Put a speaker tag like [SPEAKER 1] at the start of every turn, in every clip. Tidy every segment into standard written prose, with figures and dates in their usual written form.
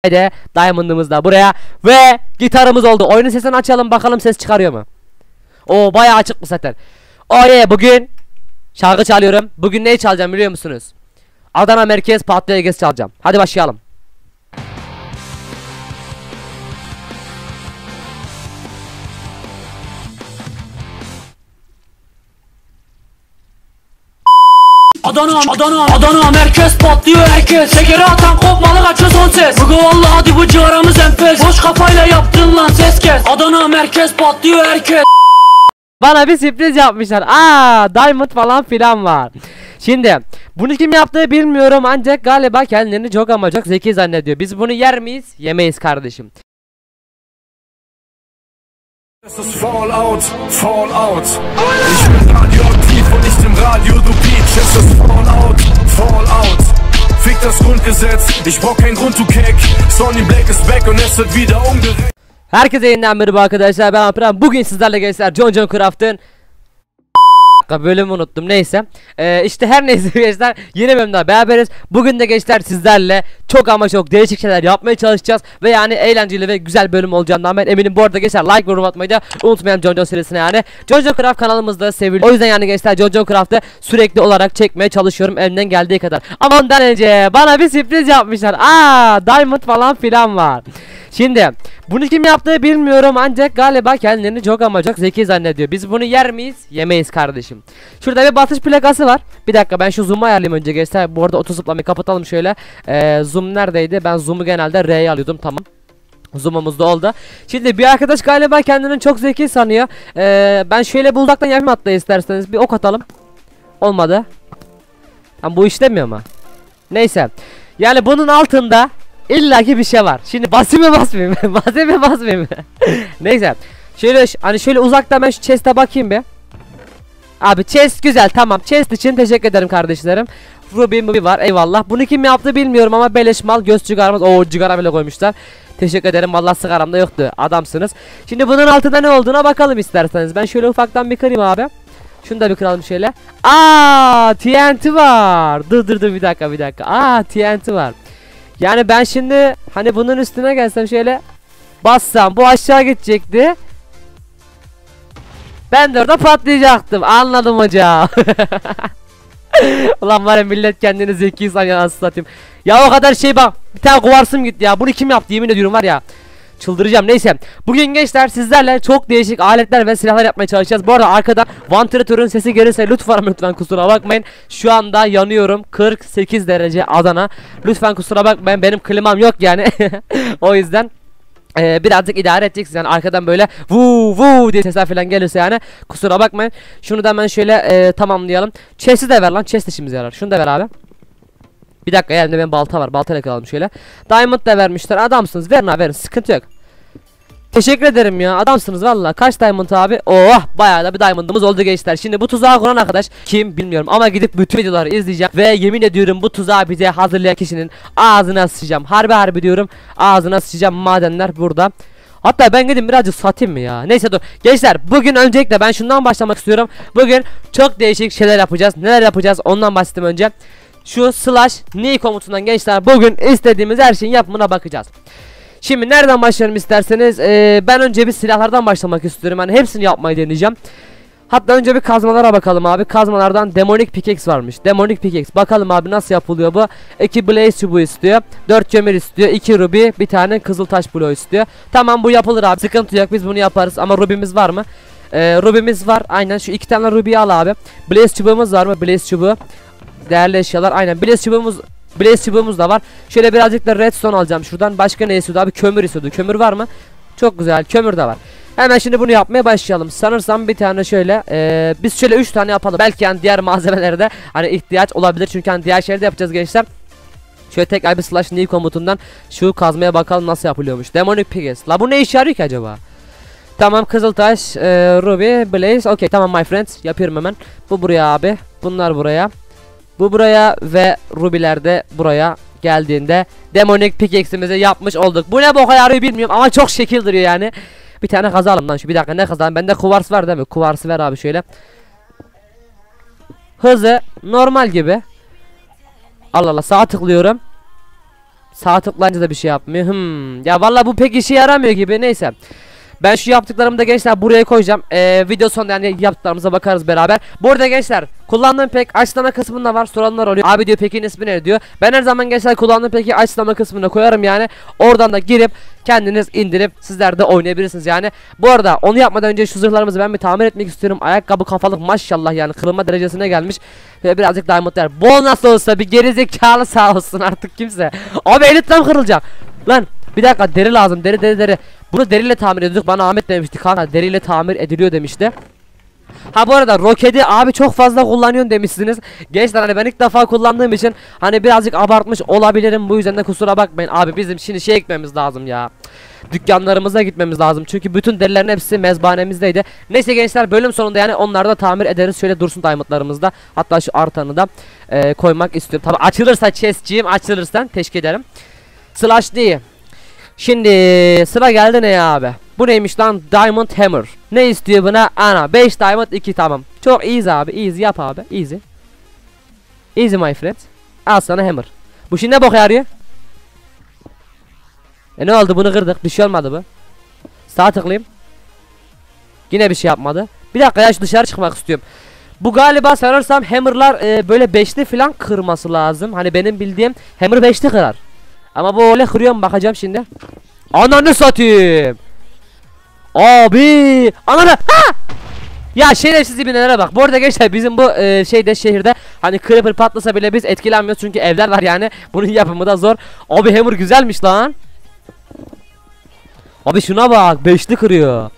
[SPEAKER 1] de diamond'ımız da buraya ve gitarımız oldu. Oyunun sesini açalım bakalım ses çıkarıyor mu? O bayağı açık bu zaten. Bugün şarkı çalıyorum. Bugün neyi çalacağım biliyor musunuz? Adana Merkez Patlıyor Gez çalacağım. Hadi başlayalım.
[SPEAKER 2] Adana merkez patlıyor herkes. Şekeri atan kopmalı kaçıyor son ses. Bugün vallahi hadi bu civarımız enfes. Boş kafayla yaptın lan ses kes. Adana merkez patlıyor herkes.
[SPEAKER 1] Bana bir sürpriz yapmışlar. Diamond falan filan var. Şimdi bunu kim yaptığı bilmiyorum ancak galiba kendilerini çok ama çok zeki zannediyor. Biz bunu yer miyiz? Yemeyiz kardeşim.
[SPEAKER 3] Das ist Fallout. Ich bin radioaktiv und nicht im Radio, du Peach. Es ist Fallout. Fick das Grundgesetz, ich brauch kein Grund, du Keck. Sonny Black ist back und es wird wieder umgerechnet.
[SPEAKER 1] Herkese yeniden merhaba arkadaşlar, ben Alperen. Bugün sizlerle gençler John Craft'ın bölümü unuttum, neyse. İşte her neyse gençler, yeni bölümde beraberiz. Bugün de gençler sizlerle çok ama çok değişik şeyler yapmaya çalışacağız. Ve yani eğlenceli ve güzel bölüm olacağından ben eminim. Bu arada gençler like ve yorum atmayı da unutmayalım John serisine yani. John Craft kanalımızda seviliyor. O yüzden yani gençler John Craft'ı sürekli olarak çekmeye çalışıyorum elimden geldiği kadar. Ama ondan önce bana bir sürpriz yapmışlar. Diamond falan filan var. Şimdi bunu kim yaptığı bilmiyorum ancak galiba kendilerini çok ama çok zeki zannediyor. Biz bunu yer miyiz? Yemeyiz kardeşim. Şurada bir batış plakası var. Bir dakika, ben şu zoom'u ayarlayayım önce gençler. Bu arada otozıplamayı kapatalım şöyle. Zoom neredeydi? Ben zoom'u genelde R'ye alıyordum, tamam. Zoom'umuz da oldu. Şimdi bir arkadaş galiba kendini çok zeki sanıyor. Ben şöyle bir uzaktan yapayım hatta, isterseniz bir ok atalım. Olmadı. Bu işlemiyor mu? Neyse. Yani bunun altında İllaki bir şey var. Şimdi basayım mı basmayayım mı? Neyse. Şöyle hani şöyle uzaktan ben şu chest'e bakayım bir. Abi chest güzel, tamam. Chest için teşekkür ederim kardeşlerim. Ruby var, eyvallah. Bunu kim yaptı bilmiyorum ama beleş mal, göz cigaramız. Cigara bile koymuşlar. Teşekkür ederim, vallahi sigaramda yoktu. Adamsınız. Şimdi bunun altında ne olduğuna bakalım isterseniz. Ben şöyle ufaktan bir kırayım abi. Şunu da bir kıralım şöyle. TNT var. Dur bir dakika. TNT var. Yani ben şimdi hani bunun üstüne gelsem şöyle bassam bu aşağı gidecekti. Ben de orada patlayacaktım. Anladım hocam. Ulan var ya, millet kendini zeki sanıyor, nasıl satayım. Ya o kadar şey, bak bir tane kuvarsım gitti ya. Bunu kim yaptı yemin ediyorum var ya. Çıldıracağım, neyse. Bugün gençler sizlerle çok değişik aletler ve silahlar yapmaya çalışacağız. Bu arada arkadan vantilatörün sesi gelirse lütfen kusura bakmayın. Şu anda yanıyorum, 48 derece Adana. Lütfen kusura bakmayın, benim klimam yok yani. O yüzden birazcık idare edeceksiniz yani, arkadan böyle vu diye sesler falan gelirse yani kusura bakmayın. Şunu da hemen şöyle tamamlayalım. Chest'i de ver lan, chest işimize yarar. Şunu da ver abi. Bir dakika, elimde benim balta var. Baltayla kalalım şöyle. Diamond da vermişler. Adamsınız. Verin sıkıntı yok. Teşekkür ederim ya. Adamsınız valla. Kaç diamond abi? Bayağı da bir diamond'ımız oldu gençler. Şimdi bu tuzağı kuran arkadaş kim bilmiyorum ama gidip bütün videoları izleyeceğim. Ve yemin ediyorum bu tuzağı bize hazırlayan kişinin ağzına sıçacağım. Harbi diyorum. Ağzına sıçacağım, madenler burada. Hatta ben gidip birazcık satayım mı ya? Neyse dur. Gençler bugün öncelikle ben şundan başlamak istiyorum. Bugün çok değişik şeyler yapacağız. Neler yapacağız ondan bahsedeyim önce. Şu /ne komutundan gençler bugün istediğimiz her şeyin yapımına bakacağız. Şimdi nereden başlayalım isterseniz, ben önce bir silahlardan başlamak istiyorum. Yani hepsini yapmayı deneyeceğim. Hatta önce bir kazmalara bakalım abi. Kazmalardan Demonic Pickaxe varmış. Demonic Pickaxe, bakalım abi nasıl yapılıyor bu. 2 blaze çubuğu istiyor, 4 kömür istiyor, 2 ruby, bir tane kızıltaş bloğu istiyor. Tamam, bu yapılır abi, sıkıntı yok, biz bunu yaparız. Ama ruby'miz var mı? Ruby'miz var, aynen. Şu 2 tane ruby'yi al abi. Blaze çubuğumuz var mı? Blaze çubuğu, değerli eşyalar, aynen. Blaze çubuğumuz da var. Şöyle birazcık da redstone alacağım şuradan. Başka ne istiyordu abi? Kömür istiyordu. Kömür var mı? Çok güzel, kömür de var. Hemen şimdi bunu yapmaya başlayalım. Sanırsam bir tane şöyle biz şöyle 3 tane yapalım. Belki yani diğer malzemelerde hani ihtiyaç olabilir. Çünkü hani diğer şeyleri de yapacağız gençler. Şöyle tekrar bir /ne komutundan şu kazmaya bakalım nasıl yapılıyormuş. Demonic Pickaxe. La bu ne işe yarıyor ki acaba? Tamam, kızıltaş, ruby, blaze. Okey, tamam my friends. Yapıyorum hemen. Bu buraya abi. Bunlar buraya. Bu buraya ve ruby'ler de buraya geldiğinde Demonic Pickaxe'imizi yapmış olduk. Bu ne boka yarıyor bilmiyorum ama çok şekil duruyor yani. Bir tane kazalım lan şu, bir dakika, ne kazalım? Bende kuvars var değil mi? Kuvarsı ver abi şöyle. Hızı normal gibi. Allah Allah, sağa tıklıyorum. Sağ tıklayınca da bir şey yapmıyor. Ya vallahi bu pek işe yaramıyor gibi. Neyse. Ben şu yaptıklarımı da gençler buraya koyacağım. Video sonunda yani yaptıklarımıza bakarız beraber. Bu arada gençler kullandığım pek açıklama kısmında var, soranlar oluyor. Abi diyor Pek'in ismi ne diyor. Ben her zaman gençler kullandığım Pek'i açıklama kısmına koyarım yani. Oradan da girip kendiniz indirip sizler de oynayabilirsiniz yani. Bu arada onu yapmadan önce şu zırhlarımızı ben bir tamir etmek istiyorum. Ayakkabı kafalık maşallah yani kırılma derecesine gelmiş. Ve birazcık diamondlar. Bu nasıl olsa bir gerizekalı sağ olsun artık kimse. Abi elitlem kırılacak. Lan bir dakika deri lazım, deri. Bunu deriyle tamir ediyorduk. Bana Ahmet demişti kanka, deriyle tamir ediliyor demişti. Ha bu arada roketi abi çok fazla kullanıyorsun demişsiniz. Gençler hani ben ilk defa kullandığım için hani birazcık abartmış olabilirim. Bu yüzden de kusura bakmayın. Abi bizim şimdi şey ekmemiz lazım ya. Dükkanlarımıza gitmemiz lazım. Çünkü bütün derilerin hepsi mezbanemizdeydi. Neyse gençler bölüm sonunda yani onları da tamir ederiz. Şöyle dursun diamondlarımızda. Hatta şu artanı da koymak istiyorum. Tabi açılırsa chestciğim, açılırsan teşekkür ederim. Slash D. Şimdi sıra geldi ne ya abi? Bu neymiş lan? Diamond Hammer. Ne istiyor buna? Ana 5 diamond 2 tamam. Çok easy abi. Easy yap abi. Easy. Easy my friend. Al sana hammer. Bu şimdi ne boka yarıyor? Ne oldu, bunu kırdık. Bir şey olmadı bu. Sağa tıklayayım. Yine bir şey yapmadı. Bir dakika ya, şu dışarı çıkmak istiyorum. Bu galiba sanırsam hammerlar böyle 5'li falan kırması lazım. Hani benim bildiğim hammer 5'li kırar. Ama bu öyle kırıyor mu bakacağım şimdi. Ananı satayım. Abi ananı ha! Ya şerefsiz ibnelere bak. Bu arada gençler bizim bu şeyde şehirde hani creeper patlasa bile biz etkilenmiyoruz çünkü evler var yani. Bunun yapımı da zor. Abi hammer güzelmiş lan. Abi şuna bak, 5'li kırıyor.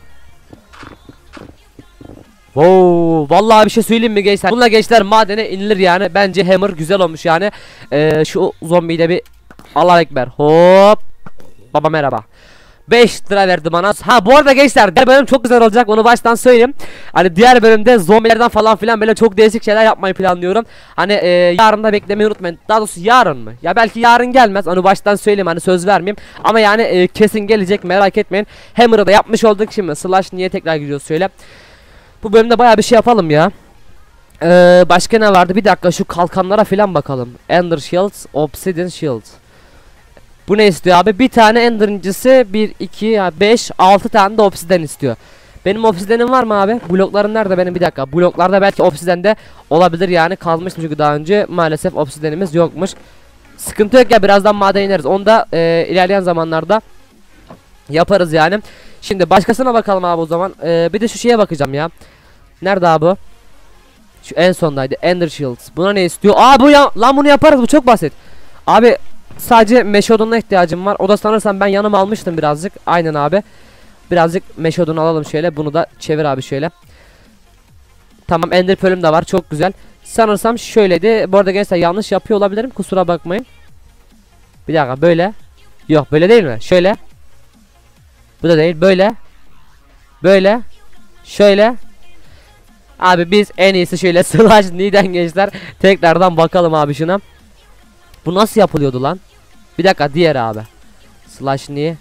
[SPEAKER 1] Wow, vallahi bir şey söyleyeyim mi gençler? Bununla gençler madene inilir yani. Bence hammer güzel olmuş yani. Şu zombiyi de bir Allah ekber. Hop. Baba merhaba. 5 lira verdi bana. Ha bu arada gençler diğer bölüm çok güzel olacak, onu baştan söyleyeyim. Hani diğer bölümde zombilerden falan filan böyle çok değişik şeyler yapmayı planlıyorum. Hani yarın da beklemeyi unutmayın. Daha doğrusu yarın mı? Ya belki yarın gelmez, onu baştan söyleyeyim, hani söz vermeyeyim. Ama yani kesin gelecek, merak etmeyin. Hammer'ı da yapmış olduk şimdi. Slash niye tekrar giriyoruz şöyle. Bu bölümde baya bir şey yapalım ya. Başka ne vardı? Bir dakika şu kalkanlara filan bakalım. Ender Shield, Obsidian Shield. Bu ne istiyor abi? Bir tane Ender incisi, 1, 2, 5, 6 tane de Obsidian istiyor. Benim Obsidian'im var mı abi? Bloklarım nerede benim? Bir dakika. Bloklarda belki Obsidian'de olabilir yani. Kalmıştım çünkü daha önce. Maalesef Obsidian'imiz yokmuş. Sıkıntı yok ya, birazdan maden ineriz. Onu da ilerleyen zamanlarda yaparız yani. Şimdi başkasına bakalım abi o zaman. Bir de şu şeye bakacağım ya. Nerede abi bu? Şu en sondaydı. Ender Shields. Buna ne istiyor? Aa bu ya, lan bunu yaparız, bu çok basit. Abi sadece meşe odununa ihtiyacım var. O da sanırsam ben yanıma almıştım birazcık. Aynen abi. Birazcık meşe odunu alalım şöyle. Bunu da çevir abi şöyle. Tamam, ender pearl'üm de var. Çok güzel. Sanırsam şöyleydi. Bu arada gençler yanlış yapıyor olabilirim. Kusura bakmayın. Bir dakika, böyle. Yok böyle değil mi? Şöyle. Bu da değil. Böyle. Böyle. Şöyle. Abi biz en iyisi şöyle slash neden gençler. Tekrardan bakalım abi şuna. Bu nasıl yapılıyordu lan? Bir dakika, diğer abi. Slash niye?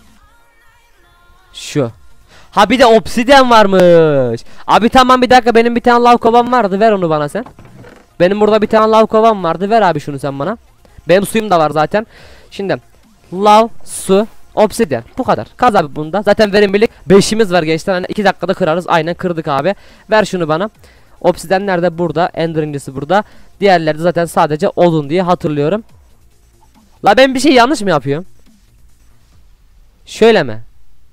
[SPEAKER 1] Şu. Ha bir de obsidian varmış. Abi tamam, bir dakika, benim bir tane lav kovam vardı, ver onu bana sen. Benim burada bir tane lav kovam vardı, ver abi şunu sen bana. Benim suyum da var zaten. Şimdi lav, su, obsidian, bu kadar. Kaz abi bunda. Zaten verimlilik 5'imiz var gençler. Hani 2 dakikada kırarız. Aynen kırdık abi. Ver şunu bana. Obsidian nerede? Burada. Ender incisi burada. Diğerleri de zaten sadece odun diye hatırlıyorum. La ben bir şey yanlış mı yapıyorum? Şöyle mi?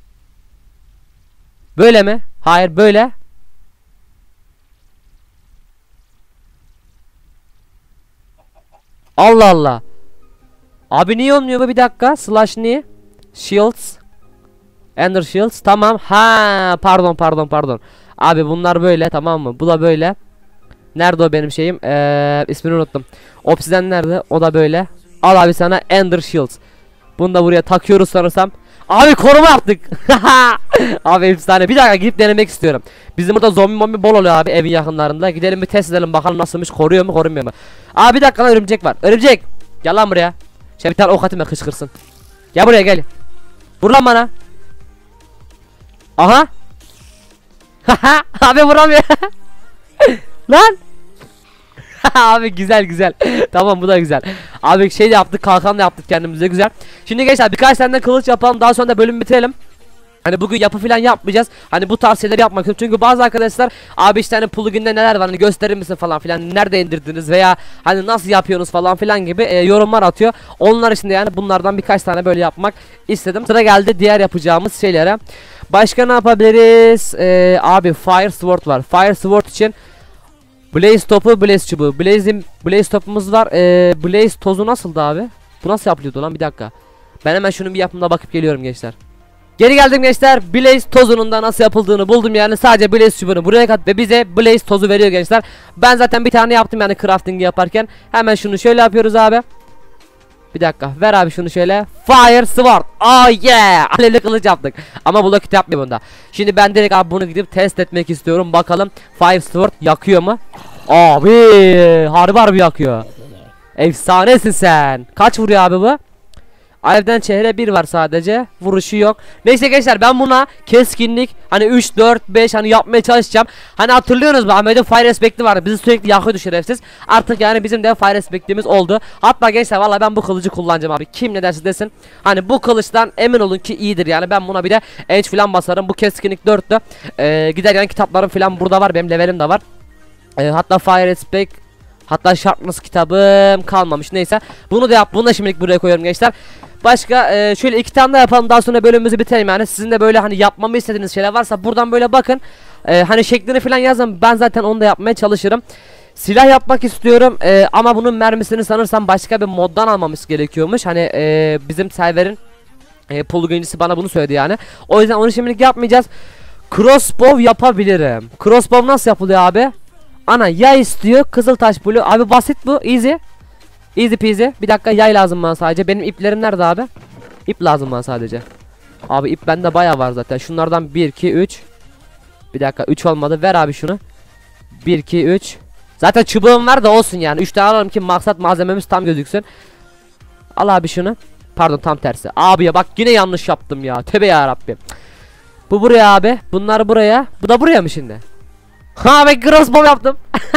[SPEAKER 1] Böyle mi? Hayır, böyle. Allah Allah. Abi niye olmuyor bu, bir dakika. Slash niye? Shields. Ender Shields. Tamam. Ha pardon. Abi bunlar böyle, tamam mı? Bu da böyle. Nerede o benim şeyim? İsmini unuttum. Obsidian nerede? O da böyle. Al abi sana Ender Shields. Bunu da buraya takıyoruz sanırsam. Abi koruma yaptık. Abi efsane. Bir dakika, gidip denemek istiyorum. Bizim burada zombi bol oluyor abi evin yakınlarında. Gidelim bir test edelim bakalım nasılmış. Koruyor mu korumuyor mu? Abi bir dakika lan, örümcek var. Örümcek. Gel lan buraya. Şey bir tane ok atayım da kışkırsın. Gel buraya gel. Vur lan bana. Aha. Abi vuramıyor. Lan. Abi güzel güzel. Tamam bu da güzel. Abi şey de yaptık, kalkan da yaptık kendimize, güzel. Şimdi gençler birkaç tane de kılıç yapalım, daha sonra da bölümü bitirelim. Hani bugün yapı falan yapmayacağız. Hani bu tarz şeyleri yapmak istiyorum. Çünkü bazı arkadaşlar abi işte hani plugin'de neler var hani gösterir misin falan filan, nerede indirdiniz veya hani nasıl yapıyorsunuz falan filan gibi yorumlar atıyor. Onlar için de yani bunlardan birkaç tane böyle yapmak istedim. Sıra geldi diğer yapacağımız şeylere. Başka ne yapabiliriz? Abi Fire Sword var. Fire Sword için Blaze topu, Blaze çubuğu. Blaze topumuz var. Blaze tozu nasıldı abi? Bu nasıl yapılıyordu lan, bir dakika. Ben hemen şunun bir yapımına bakıp geliyorum gençler. Geri geldim gençler. Blaze tozunun da nasıl yapıldığını buldum yani. Sadece Blaze çubuğunu buraya kat ve bize Blaze tozu veriyor gençler. Ben zaten bir tane yaptım yani crafting yaparken. Hemen şunu şöyle yapıyoruz abi. Bir dakika ver abi şunu şöyle. Fire Sword. Oh yeah. Alevli kılıç yaptık. Ama bu kit yapmıyor bunda. Şimdi ben direkt abi bunu gidip test etmek istiyorum. Bakalım Fire Sword yakıyor mu? Abi harbi yakıyor. Efsanesin sen. Kaç vuruyor abi bu? Alevden çehre 1 var sadece. Vuruşu yok. Neyse gençler ben buna keskinlik hani 3 4 5 hani yapmaya çalışacağım. Hani hatırlıyorsunuz mu? Ahmet'in fire respect'i vardı. Bizi sürekli yakıyordu şerefsiz. Artık yani bizim de fire respect'imiz oldu. Hatta gençler valla ben bu kılıcı kullanacağım abi. Kim ne derse desin. Hani bu kılıçtan emin olun ki iyidir yani. Ben buna bir de edge falan basarım. Bu keskinlik 4'tü. Gider yani kitaplarım falan burada var. Benim levelim de var. Hatta fire respect, hatta sharpness kitabım kalmamış. Neyse bunu da yap. Bunu da şimdilik buraya koyuyorum gençler. Başka şöyle 2 tane daha yapalım, daha sonra bölümümüzü bitirelim yani. Sizin de böyle hani yapmamı istediğiniz şeyler varsa buradan böyle bakın. Hani şeklini falan yazın, ben zaten onu da yapmaya çalışırım. Silah yapmak istiyorum ama bunun mermisini sanırsam başka bir moddan almamız gerekiyormuş. Hani bizim serverin plugincisi bana bunu söyledi yani. O yüzden onu şimdilik yapmayacağız. Crossbow yapabilirim. Crossbow nasıl yapılıyor abi? Ana yay istiyor, kızıltaş blue. Abi basit bu, easy. Easy peasy. Bir dakika, yay lazım bana sadece. Benim iplerim nerede abi? İp lazım bana sadece. Abi ip bende bayağı var zaten. Şunlardan 1 2 3. Bir dakika, 3 olmadı. Ver abi şunu. 1 2 3. Zaten çubuğum var da olsun yani. 3 tane alalım ki maksat malzememiz tam gözüksün. Al abi şunu. Pardon, tam tersi. Abi ya bak yine yanlış yaptım ya. Tövbe ya Rabbim. Bu buraya abi. Bunlar buraya. Bu da buraya mı şimdi? Ha ben crossbow yaptım.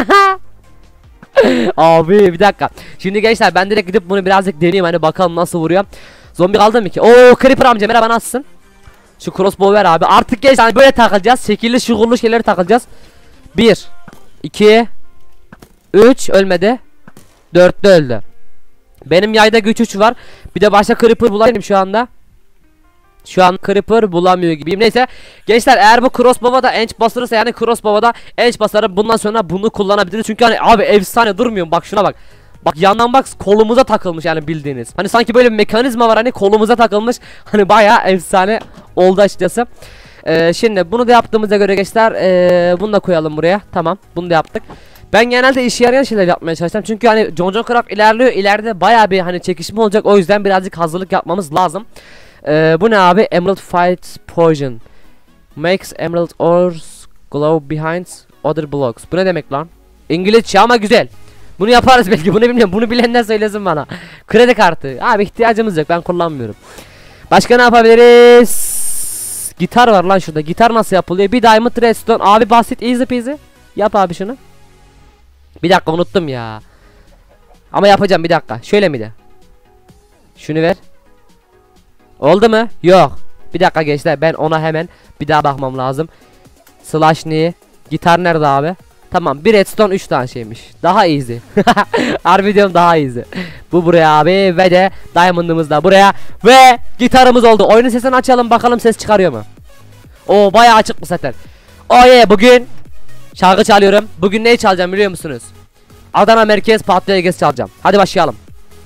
[SPEAKER 1] Abi bir dakika. Şimdi gençler ben direkt gidip bunu birazcık deneyeyim hani bakalım nasıl vuruyor. Zombi kaldı mı ki? Oo Creeper amca merhaba, nasılsın? Şu crossbow ver abi. Artık gençler hani böyle takılacağız. Şekilli şuğurlu şeyleri takılacağız. 1 2 3 ölmedi. 4'te öldü. Benim yayda güç 3 var. Bir de başka Creeper bulayım şu anda. Şu an Creeper bulamıyor gibiyim. Neyse gençler, eğer bu crossbow'a da enç basırsa yani crossbow'a da enç basarım. Bundan sonra bunu kullanabiliriz. Çünkü hani abi efsane durmuyor. Bak şuna bak. Bak yandan bak, kolumuza takılmış yani bildiğiniz. Hani sanki böyle bir mekanizma var hani kolumuza takılmış. Hani bayağı efsane oldu açıkçası. Şimdi bunu da yaptığımıza göre gençler bunu da koyalım buraya. Tamam, bunu da yaptık. Ben genelde işe yarayan şeyler yapmaya çalışacağım. Çünkü hani John Craft ilerliyor. İleride bayağı bir hani çekişme olacak. O yüzden birazcık hazırlık yapmamız lazım. Bu ne abi? Emerald Fight Poison makes emerald ores glow behind other blocks. Bu ne demek lan? İngilizce ama güzel. Bunu yaparız belki, bunu bilmiyorum. Bunu bilenler söylesin bana. Kredi kartı. Abi ihtiyacımız yok, ben kullanmıyorum. Başka ne yapabiliriz? Gitar var lan şurada. Gitar nasıl yapılıyor? Bir diamond redstone. Abi basit, easy peasy. Yap abi şunu. Bir dakika, unuttum ya. Ama yapacağım, bir dakika. Şöyle miydi? Şunu ver. Oldu mu? Yok. Bir dakika gençler, ben ona hemen bir daha bakmam lazım. Slash ne? Gitar nerede abi? Tamam, bir redstone 3 tane şeymiş. Daha easy. Harbi diyorum, daha easy. Bu buraya abi ve de diamond'ımız da buraya ve gitarımız oldu. Oyunun sesini açalım bakalım, ses çıkarıyor mu? Oo bayağı açık bu zaten. Oh yeah, bugün şarkı çalıyorum. Bugün neyi çalacağım biliyor musunuz? Adana Merkez Patlıyor Egesi çalacağım. Hadi başlayalım.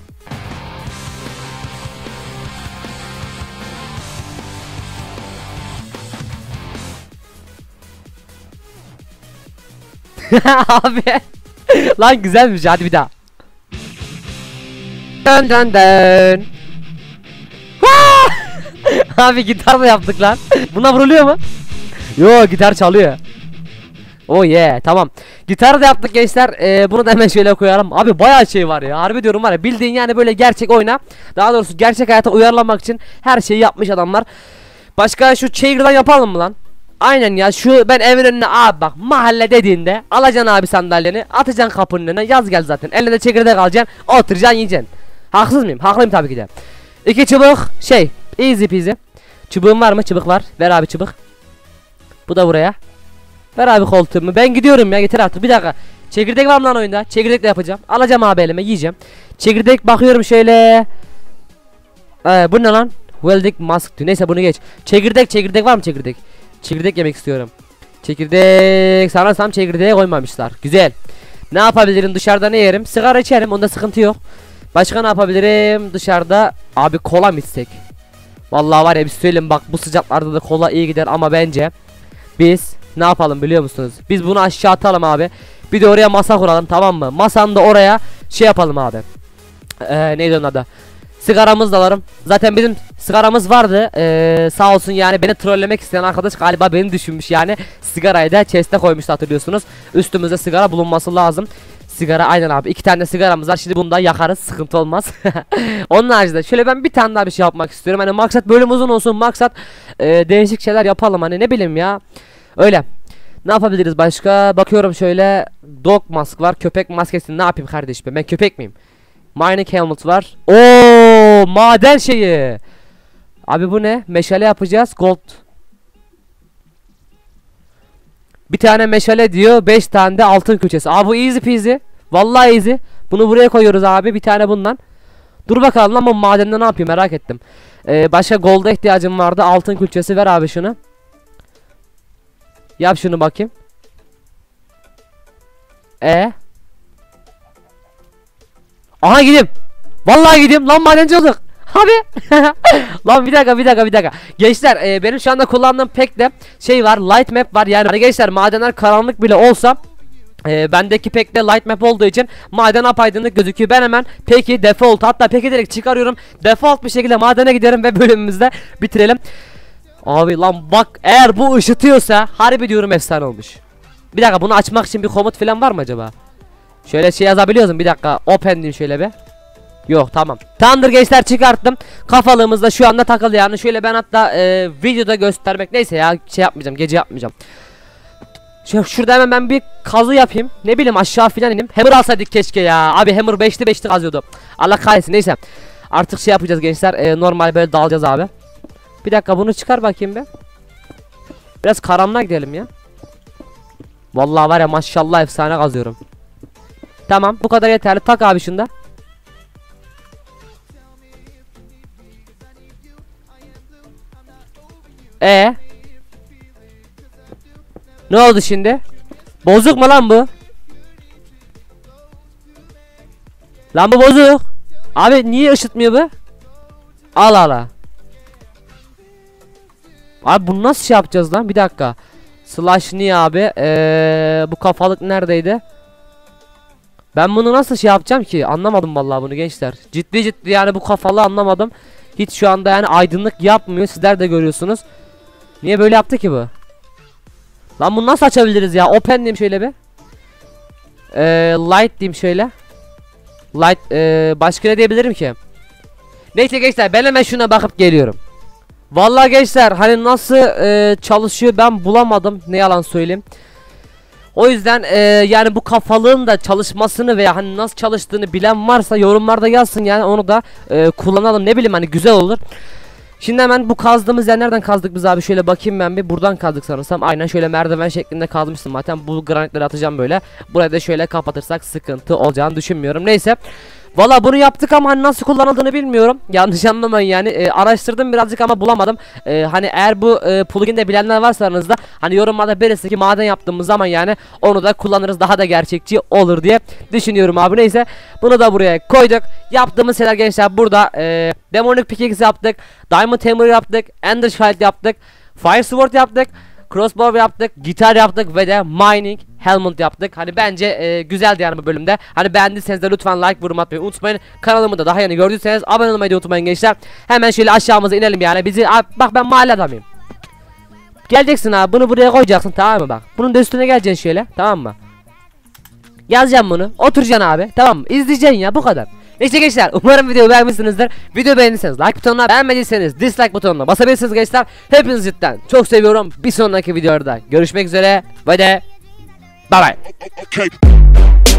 [SPEAKER 1] Abi lan güzelmiş, hadi bir daha. Dön dön dön. Abi gitar mı yaptık lan? Buna vuruluyor mu? Yo, gitar çalıyor. Oh yeah, tamam. Gitarı da yaptık gençler. Bunu da hemen şöyle koyalım. Abi bayağı şey var ya. Harbi diyorum var ya. Bildiğin yani böyle gerçek oyuna. Daha doğrusu gerçek hayata uyarlamak için her şeyi yapmış adamlar. Başka şu chair'dan yapalım mı lan? Aynen ya, şu ben evin önüne abi bak mahalle dediğinde alacaksın abi sandalyeni, atacaksın kapının önüne, yaz gel zaten elinde çekirdek alacaksın, oturacaksın yiyeceksin. Haksız mıyım? Haklıyım tabii ki de. 2 çubuk şey easy peasy. Çubuğun var mı? Çubuk var, ver abi çubuk. Bu da buraya. Ver abi koltuğumu, ben gidiyorum ya, getir artık. Bir dakika, çekirdek var mı lan oyunda? Çekirdekle yapacağım, alacağım abi elime, yiyeceğim. Çekirdek bakıyorum şöyle. Bu ne lan? Welding mask diyor. Neyse bunu geç. Çekirdek var mı çekirdek? Çekirdek yemek istiyorum. Çekirdek sanırsam çekirdeğe koymamışlar. Güzel. Ne yapabilirim? Dışarıda ne yerim? Sigara içerim, onda sıkıntı yok. Başka ne yapabilirim? Dışarıda abi kola mı içsek? Vallahi var ya, bir söyleyeyim bak, bu sıcaklarda da kola iyi gider ama bence biz ne yapalım biliyor musunuz? Biz bunu aşağı atalım abi. Bir de oraya masa kuralım, tamam mı? Masanın da oraya şey yapalım abi. Neydi onun adı? Sigaramızı da alalım. Zaten bizim sigaramız vardı. Sağ olsun yani, beni trollemek isteyen arkadaş galiba beni düşünmüş yani. Sigarayı da chest'e koymuştu, hatırlıyorsunuz. Üstümüzde sigara bulunması lazım. Sigara, aynen abi, 2 tane de sigaramız var. Şimdi bunu da yakarız, sıkıntı olmaz. Onun haricinde şöyle ben bir tane daha bir şey yapmak istiyorum. Hani maksat bölüm uzun olsun, maksat değişik şeyler yapalım, hani ne bileyim ya. Öyle. Ne yapabiliriz başka? Bakıyorum şöyle, dog mask var, köpek maskesi. Ne yapayım kardeşim, ben köpek miyim? Mining helmet var. Oo, maden şeyi. Abi bu ne? Meşale yapacağız. Gold. Bir tane meşale diyor, 5 tane de altın külçesi. Abi bu easy peasy. Vallahi easy. Bunu buraya koyuyoruz abi, bir tane bundan. Dur bakalım lan, bu madende ne yapayım, merak ettim. Başka gold'a ihtiyacım vardı. Altın külçesi, ver abi şunu. Yap şunu bakayım. Aha gideyim. Vallahi gideyim lan, madenci olduk. Abi. Lan bir dakika. Gençler benim şu anda kullandığım pek de şey var, light map var. Yani hani gençler, madenler karanlık bile olsa bendeki pek de light map olduğu için maden apaydınlık gözüküyor. Ben hemen peki default, hatta peki direkt çıkarıyorum. Default bir şekilde madene giderim ve bölümümüzde bitirelim. Abi lan bak, eğer bu ışıtıyorsa harbi diyorum efsane olmuş. Bir dakika, bunu açmak için bir komut falan var mı acaba? Şöyle şey yazabiliyoruz mu? Bir dakika, open diyeyim şöyle bir. Yok, tamam. Tamamdır gençler, çıkarttım. Kafalığımızda şu anda takılı yani. Şöyle ben hatta videoda göstermek, neyse ya, şey yapmayacağım, gece yapmayacağım. Şurada hemen ben bir kazı yapayım. Ne bileyim, aşağı filan ineyim. Hammer alsaydık keşke ya. Abi hammer 5'li kazıyordu. Allah kahretsin, neyse. Artık şey yapacağız gençler. Normal böyle dalacağız abi. Bir dakika, bunu çıkar bakayım be. Biraz karanlığa gidelim ya. Vallahi var ya, maşallah efsane kazıyorum. Tamam, bu kadar yeterli. Tak abi şunda. Ne oldu şimdi? Bozuk mu lan bu? Lan bu bozuk. Abi niye ışıtmıyor bu? Al. Abi bunu nasıl şey yapacağız lan? Bir dakika. Slash niye abi? Bu kafalık neredeydi? Ben bunu nasıl şey yapacağım ki? Anlamadım vallahi bunu gençler. Ciddi yani bu kafalı anlamadım. Hiç şu anda yani aydınlık yapmıyor. Sizler de görüyorsunuz. Niye böyle yaptı ki bu? Lan bunu nasıl açabiliriz ya? Open diyeyim şöyle bir. Light diyeyim şöyle. Light başka ne diyebilirim ki? Neyse gençler, ben hemen şuna bakıp geliyorum. Vallahi gençler, hani nasıl çalışıyor ben bulamadım, ne yalan söyleyeyim. O yüzden yani bu kafalığın da çalışmasını veya hani nasıl çalıştığını bilen varsa yorumlarda yazsın, yani onu da kullanalım, ne bileyim, hani güzel olur. Şimdi hemen bu kazdığımız yer, nereden kazdık biz abi, şöyle bakayım ben bir, buradan kazdık sanırsam. Aynen şöyle merdiven şeklinde kazmıştım zaten, bu granitleri atacağım böyle. Burayı da şöyle kapatırsak sıkıntı olacağını düşünmüyorum, neyse. Valla bunu yaptık ama hani nasıl kullanıldığını bilmiyorum. Yanlış anlamayın yani. Araştırdım birazcık ama bulamadım. Hani eğer bu plugin'de bilenler varsa aranızda, hani yorumlarda belirsin ki maden yaptığımız zaman yani onu da kullanırız, daha da gerçekçi olur diye düşünüyorum abi. Neyse, bunu da buraya koyduk. Yaptığımız şeyler gençler burada. Demonic Pickaxe yaptık. Diamond Hammer yaptık. Ender Shield yaptık. Fire Sword yaptık. Crossbow yaptık, gitar yaptık ve de mining helmet yaptık. Hani bence güzeldi yani bu bölümde. Hani beğendiyseniz de lütfen like, yorum atmayı unutmayın. Kanalımı da daha yeni gördüyseniz abone olmayı da unutmayın gençler. Hemen şöyle aşağımıza inelim yani. Bizi abi, bak ben mahalle adamıyım. Geleceksin abi, bunu buraya koyacaksın, tamam mı bak. Bunun da üstüne geleceksin şöyle, tamam mı? Yazacağım bunu, oturacaksın abi, tamam mı? İzleyeceksin ya, bu kadar. İşte gençler umarım videoyu beğenmişsinizdir. Video beğendiyseniz like butonuna, beğenmediyseniz dislike butonuna basabilirsiniz gençler. Hepinizi cidden çok seviyorum. Bir sonraki videoda görüşmek üzere ve de bye bye.
[SPEAKER 3] Okay.